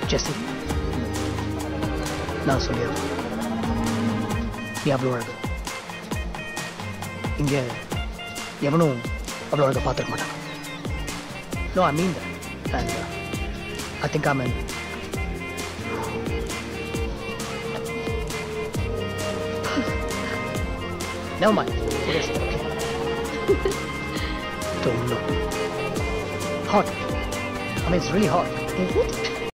ஜெஸ்ஸி, நான் சொல்லிடுறேன், நீ அவ்வளோ அழகு. இங்க எவனும் அவ்வளோ அழகை பார்த்துருக்க மாட்டான். No, I mean that. And I think I'm in. Never mind. It is okay. Don't know. Hot. I mean, it's really hot. Is it?